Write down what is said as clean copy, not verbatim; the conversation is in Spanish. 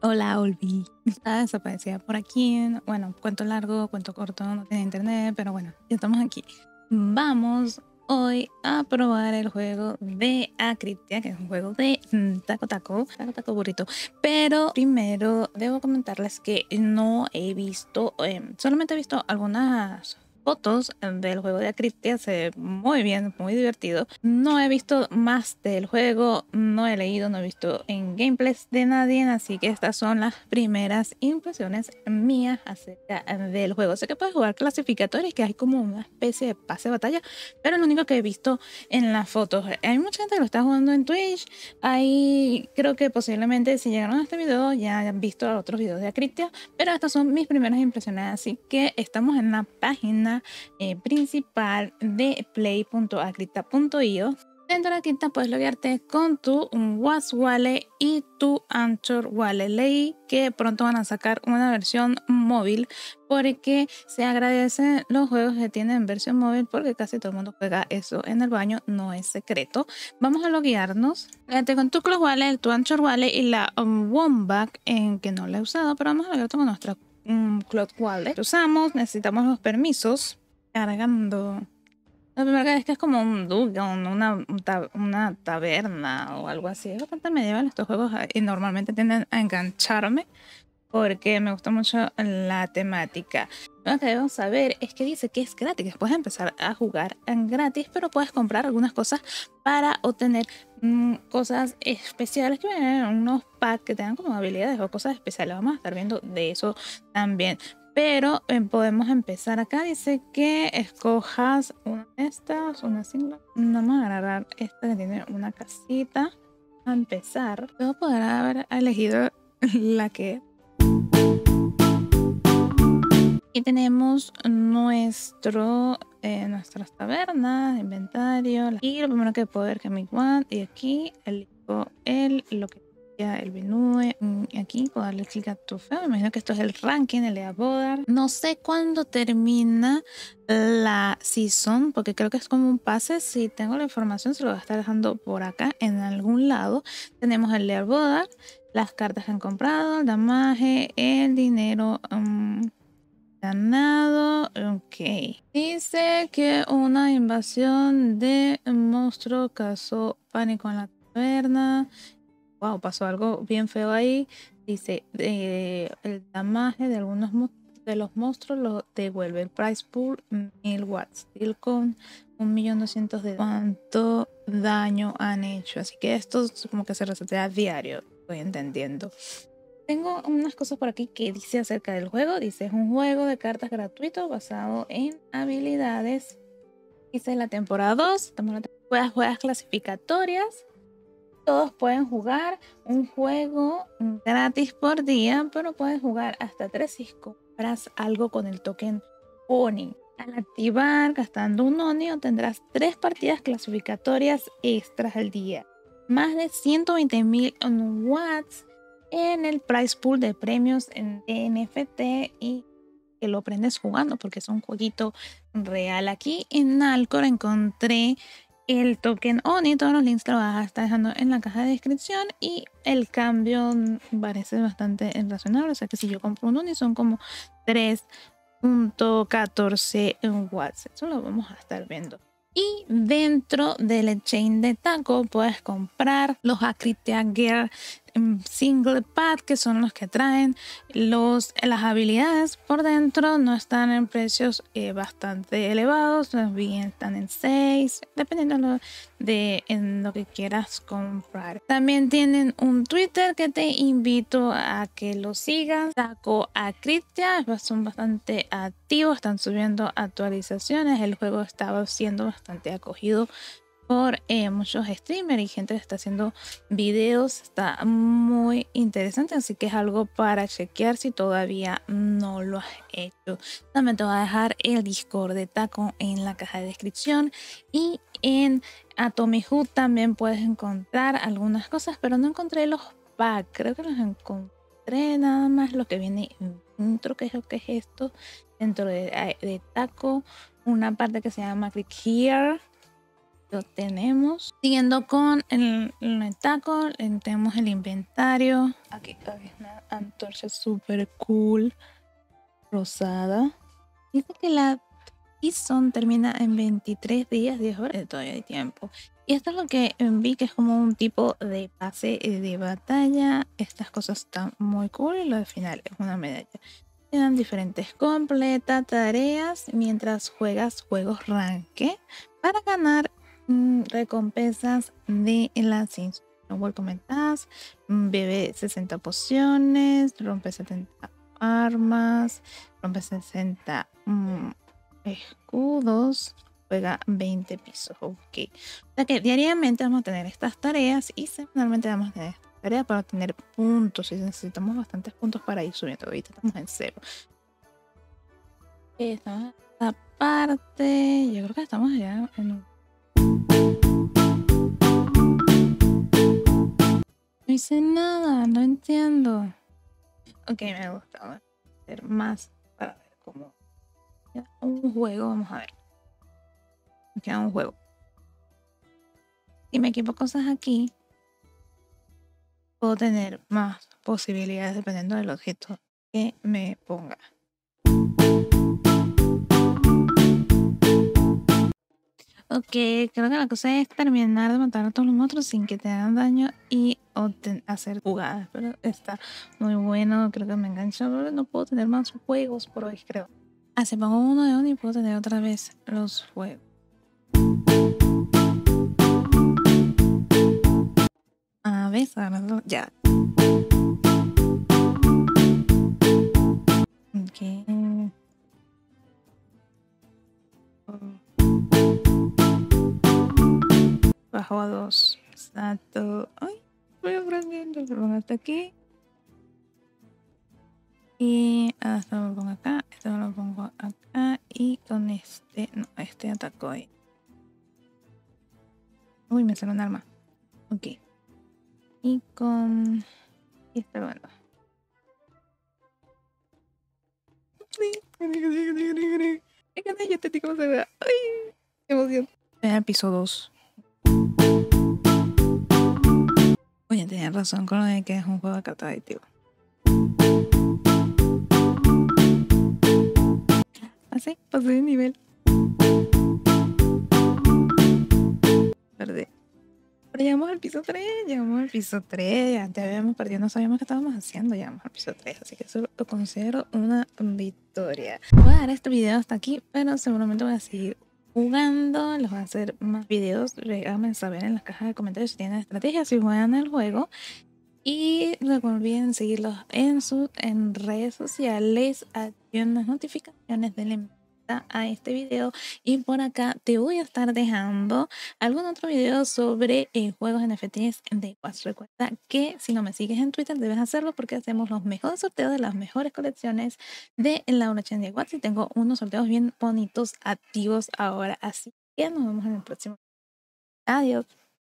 Hola, Olvi. Estaba desaparecida por aquí. Bueno, cuento largo, cuento corto, no tiene internet, pero bueno, ya estamos aquí. Vamos hoy a probar el juego de Acriptia, que es un juego de Taco Taco Burrito. Pero primero debo comentarles que no he visto, solamente he visto algunas fotos del juego de Acriptia. Se ve muy bien, muy divertido. No he visto más del juego, no he leído, no he visto en gameplays de nadie, así que estas son las primeras impresiones mías acerca del juego. Sé que puedes jugar clasificatorios, que hay como una especie de pase de batalla, pero es lo único que he visto en las fotos. Hay mucha gente que lo está jugando en Twitch. Ahí creo que posiblemente si llegaron a este video ya hayan visto otros videos de Acriptia, pero estas son mis primeras impresiones, así que estamos en la página principal de play.acriptia.io. Dentro de Acriptia puedes loguearte con tu Was Wallet y tu Anchor Wallet. Leí que pronto van a sacar una versión móvil porque se agradecen los juegos que tienen versión móvil porque casi todo el mundo juega eso en el baño, no es secreto. Vamos a loguearnos con tu Cloud Wallet, tu Anchor Wallet y la Wombat, en que no la he usado, pero vamos a loguearnos con nuestra Cloud Wallet. Usamos, necesitamos los permisos. Cargando. La primera vez que es como un dungeon, una taberna o algo así. Es bastante medieval estos juegos y normalmente tienden a engancharme porque me gusta mucho la temática. Lo que debemos saber es que dice que es gratis, que puedes empezar a jugar en gratis, pero puedes comprar algunas cosas para obtener cosas especiales que vienen en unos packs que tengan como habilidades o cosas especiales. Vamos a estar viendo de eso también. Pero podemos empezar acá. Dice que escojas una de estas, una single. Vamos a agarrar esta que tiene una casita. A empezar. Yo poder haber elegido la que. Aquí tenemos nuestras tabernas, inventario. Y lo primero que puedo ver que mi one. Y aquí elijo lo que el menú. Aquí puedo darle clic a trofeo. Me imagino que esto es el ranking, el de Abodar. No sé cuándo termina la season, porque creo que es como un pase. Si tengo la información, se lo voy a estar dejando por acá en algún lado. Tenemos el de Abodar, las cartas que han comprado, el damaje, el dinero ganado. Ok. Dice que una invasión de monstruo causó pánico en la taberna. Wow, pasó algo bien feo ahí. Dice, el damaje de algunos de los monstruos lo devuelve. El price pool, 1000 watts. Deal con 1.200.000 de cuánto daño han hecho. Así que esto es como que se resetea a diario. Estoy entendiendo. Tengo unas cosas por aquí que dice acerca del juego. Dice, es un juego de cartas gratuito basado en habilidades. Dice la temporada 2. Juegas clasificatorias. Todos pueden jugar un juego gratis por día, pero puedes jugar hasta 3 si compras algo con el token Oni. Al activar gastando un Oni obtendrás 3 partidas clasificatorias extras al día. Más de 120.000 watts en el price pool de premios en NFT y que lo aprendes jugando porque es un jueguito real. Aquí en Alcor encontré el token ONI. Todos los links te los vas a estar dejando en la caja de descripción y el cambio parece bastante razonable. O sea que si yo compro un ONI son como 3.14 watts. Eso lo vamos a estar viendo. Y dentro del chain de Taco puedes comprar los Acriptia Gear single pack, que son los que traen las habilidades por dentro. No están en precios bastante elevados, bien están en 6, dependiendo en lo que quieras comprar. También tienen un Twitter que te invito a que lo sigas, Taco Acriptia. Son bastante activos, están subiendo actualizaciones. El juego estaba siendo bastante acogido por muchos streamers y gente que está haciendo videos. Está muy interesante, así que es algo para chequear si todavía no lo has hecho. También te voy a dejar el Discord de Taco en la caja de descripción, y en Atomic también puedes encontrar algunas cosas, pero no encontré los packs. Creo que los encontré nada más lo que viene dentro. ¿Qué es esto? Dentro de Taco, una parte que se llama Click Here. Lo tenemos. Siguiendo con el taco, tenemos el inventario. Aquí hay una antorcha súper cool, rosada. Dice que la season termina en 23 días, 10 horas. Todavía hay tiempo. Y esto es lo que vi que es como un tipo de pase de batalla. Estas cosas están muy cool. Y lo de final es una medalla. Te dan diferentes completa tareas mientras juegas juegos ranque para ganar recompensas de la season. Welcome Task, bebe 60 pociones, rompe 70 armas, rompe 60 escudos, juega 20 pisos. Ok. O sea que diariamente vamos a tener estas tareas y semanalmente vamos a tener estas tareas para obtener puntos. Y necesitamos bastantes puntos para ir subiendo. Ahorita estamos en 0. Estamos en esta parte. Yo creo que estamos ya en un... No hice nada, no entiendo. Ok, me gusta hacer más para ver cómo queda un juego. Vamos a ver. Me queda un juego. Si me equipo cosas aquí, puedo tener más posibilidades dependiendo del objeto que me ponga. Ok, creo que la cosa es terminar de matar a todos los monstruos sin que te hagan daño y hacer jugadas. Pero está muy bueno, creo que me enganchó. Pero no puedo tener más juegos por hoy, creo. Si pongo uno de uno y puedo tener otra vez los juegos. A ver, ya. Ok. Bajo a 2. Exacto. Ay, voy aprendiendo. Lo pongo hasta aquí. Y esto me lo pongo acá. Esto me lo pongo acá. Y con este. No, este atacó ahí. Uy, me salió un arma. Ok. Y con. Y está bueno. Ya te digo cómo se ve. Ay, qué emoción. Ve al piso 2. Oye, tenía razón con lo de que es un juego de carta adictivo. Así, pasé de nivel. Perdí. Pero llegamos al piso 3, llegamos al piso 3. Ya habíamos perdido, no sabíamos qué estábamos haciendo. Llegamos al piso 3, así que eso lo considero una victoria. Voy a dar este video hasta aquí, pero seguramente voy a seguir jugando. Les voy a hacer más videos. Déjenme saber en las cajas de comentarios si tienen estrategias, si juegan el juego. Y no olviden seguirlos en redes sociales, activen las notificaciones, denle a este video y por acá te voy a estar dejando algún otro video sobre juegos NFTs de Watch. Recuerda que si no me sigues en Twitter debes hacerlo porque hacemos los mejores sorteos de las mejores colecciones de la blockchain de Watch y tengo unos sorteos bien bonitos activos ahora, así que nos vemos en el próximo. Adiós.